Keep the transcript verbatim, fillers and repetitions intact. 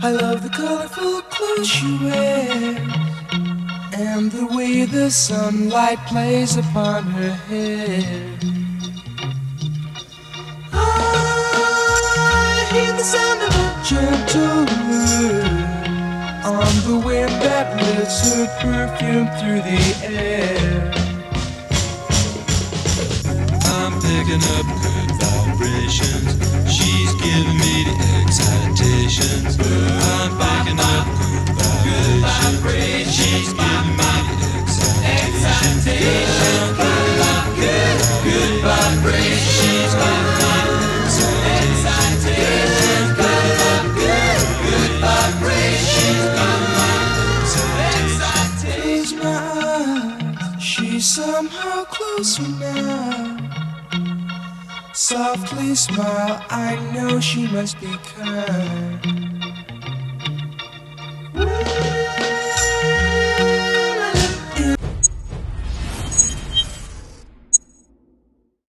I love the colorful clothes she wears and the way the sunlight plays upon her hair. I hear the sound of a gentle word on the wind that lifts her perfume through the air. I'm picking up good vibrations. She's giving me the excitations. I'm picking up good vibrations. She's giving me the excitations. I'm picking up good, good vibrations. She's giving me the excitations. Picking up good, good vibrations. She's giving me the excitations. Close my eyes, she's somehow closer now. Softly smile, I know she must be kind.